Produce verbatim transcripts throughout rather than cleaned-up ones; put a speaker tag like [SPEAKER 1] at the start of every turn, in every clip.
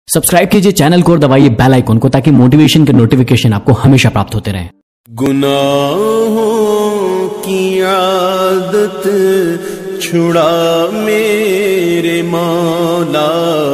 [SPEAKER 1] Subscribe कीजिए channel को और दबाइए बेल आइकन को ताकि मोटिवेशन के नोटिफिकेशन आपको हमेशा प्राप्त होते रहें।
[SPEAKER 2] गुनाहों की आदत छुड़ा मेरे मौला,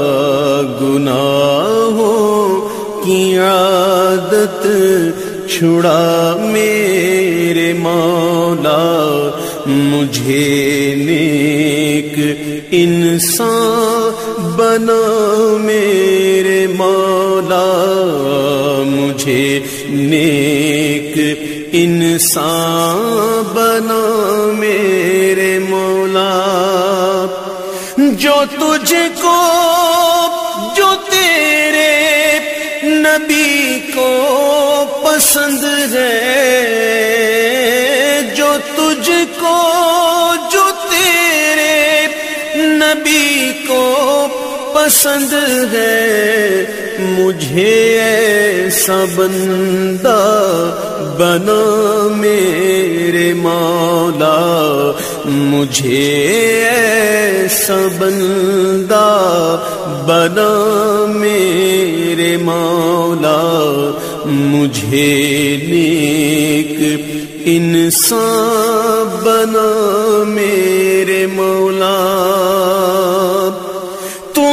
[SPEAKER 2] गुनाहों की आदत छुड़ा मेरे मौला, मुझे नेक इंसान बना मेरे मौला, मुझे नेक इंसान बना मेरे मौला। जो तुझको जो तेरे नबी को पसंद है, जो तुझको जो तेरे नबी को पसंद है, मुझे ऐसा बंदा बना मेरे मौला, मुझे ऐसा बंदा बना मेरे मौला, मुझे नेक इंसान बना मेरे मौला। तू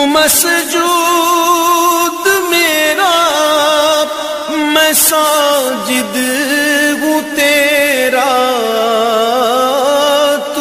[SPEAKER 2] मसजूद मेरा, मैं साजिद हूँ तेरा, तू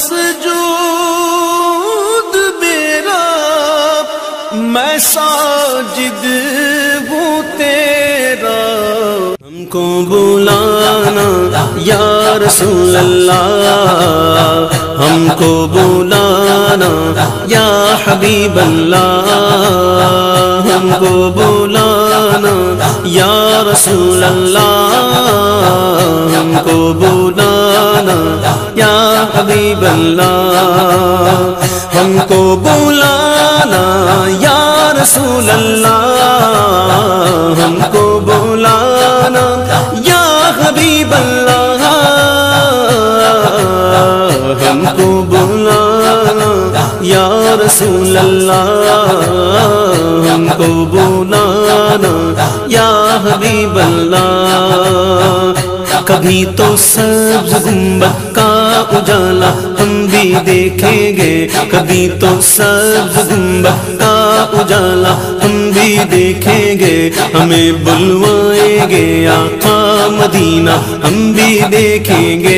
[SPEAKER 2] मसजूद मेरा, मैं साजिद हूँ तेरा। हमको बुलाना या रसूल अल्लाह, हमको बुलाना या हबीब अल्लाह, हमको बुलाना या रसूल अल्लाह, हमको बुलाना या हबीब अल्लाह, हमको बुलाना या रसूल अल्लाह, हमको बुलाना या हबीब अल्लाह, हमको बुलाना या रसूल अल्लाह, हमको बुलाना या हबीब अल्लाह। कभी तो सब्ज गुंबद का उजाला हम भी देखेंगे, कभी तो सब्ज गुंबद का उजाला हम भी देखेंगे, हमें बुलवाएंगे आका मदीना हम भी देखेंगे।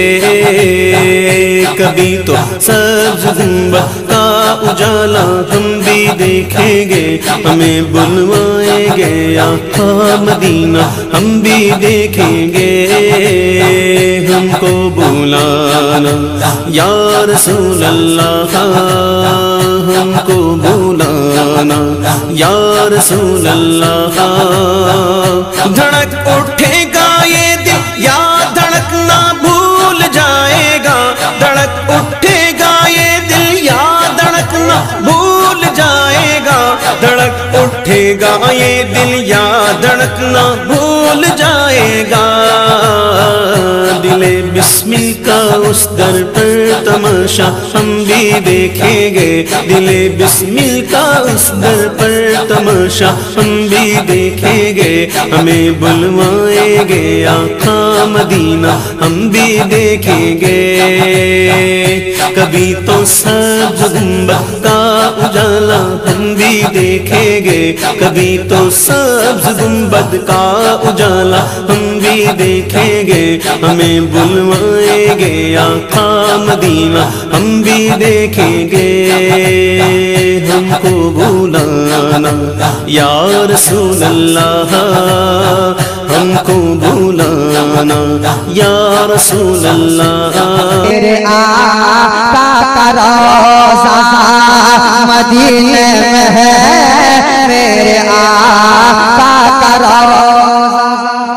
[SPEAKER 2] कभी तो सब्ज गुंबद का उजाला हम भी देखेंगे, हमें बुलवाएंगे आका मदीना हम भी देखेंगे। हमको बुलाना या रसूल अल्लाह, हमको बुलाना या रसूल अल्लाह। धड़क उठेगा ये दिल या धड़कना भूल जाएगा, धड़क उठेगा ये दिल या धड़कना भूल जाएगा, धड़क उठेगा ये दिल या धड़कना भूल जाएगा। दिले बिस्मिल का उस दर पर तमाशा हम भी देखेंगे, दिले बिस्मिल का उस दर पर तमाशा हम भी देखेंगे, हमें बुलवाएंगे आका मदीना हम भी देखेंगे। कभी तो सब्ज गुंबद का उजाला हम भी देखेंगे, कभी तो सब्ज गुंबद का उजाला हम भी देखेंगे, हमें बुलवाएंगे आका मदीना हम भी देखेंगे। हमको बुलाना या रसूल अल्लाह, हमको बुलाना या रसूल अल्लाह।
[SPEAKER 3] मेरे आका का रोज़ा मदीने में है, मेरे आका का रोज़ा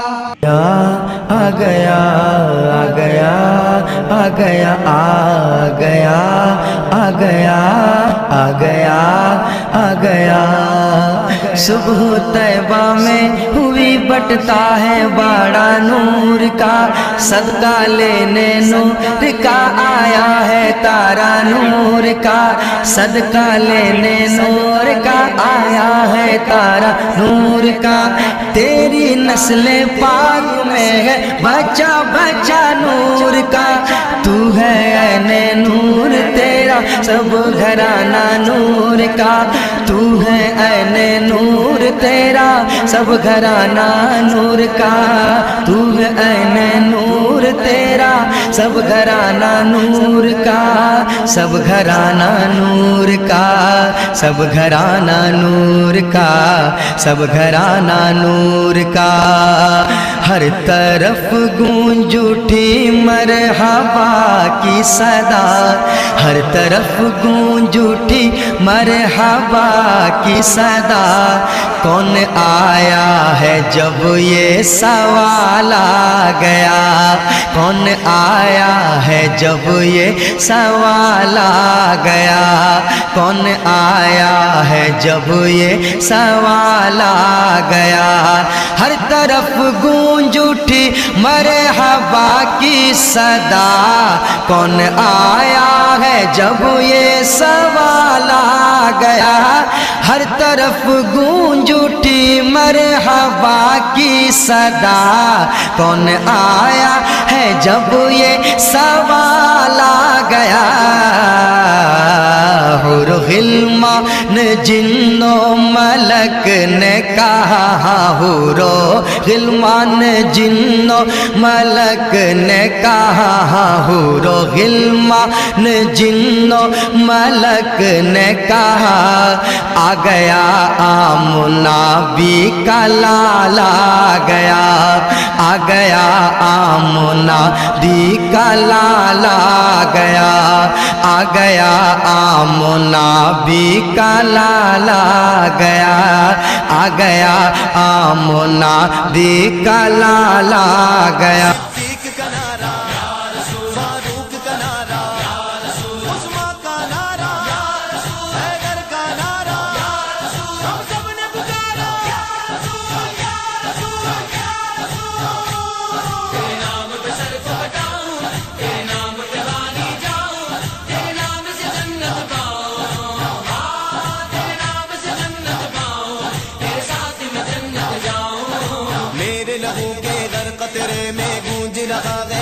[SPEAKER 3] आ गया आ गया आ गया आ गया आ गया आ गया आ गया صبح طیبہ میں ہوئی بٹتا ہے بڑا نور کا، صدقہ لینے نور کا آیا ہے تارا نور کا، صدقہ لینے نور کا آیا ہے تارا نور کا، تیری نسل پاک میں ہے بچہ بچہ نور کا، تو ہے عین نور تیرا سب گھرانہ نور کا، تو ہے عین نور تیرا سب گھرانہ نور کا، تو ہے عین نور تیرا سب گھرانہ نور کا، سب گھرانہ نور کا، سب گھرانہ نور کا، سب گھرانہ نور کا، ہر طرف گونج اٹھی مرحبا کی صدا، ہر طرف گونج اٹھی مرحبا کی صدا، کون آیا ہے جب یہ سوال آ گیا، کون آیا ہے جب یہ سوال آ گیا، کون آیا ہے جب یہ سوال آ گیا، ہر طرف گونج اٹھی مرحبا کی صدا، کون آیا ہے جب یہ سوال آ گیا، ہر طرف گونج اٹھی مرحبا کی صدا، کون آیا ہے جب یہ سوال آ گیا، حور غلمان جن و ملک نے کہا، حور غلمان جن و ملک نے کہا، حور غلمان جن و ملک نے کہا، آ گیا آمنہ بی کا لالا آ گیا، آ گیا آمنہ بی کا لالا آ گیا، آ گیا آمنہ بی کا لالا آ گیا، آ گیا آمنہ بی کا لالا آ گیا،
[SPEAKER 2] لہو کے در قطرے میں گونج رہا ہے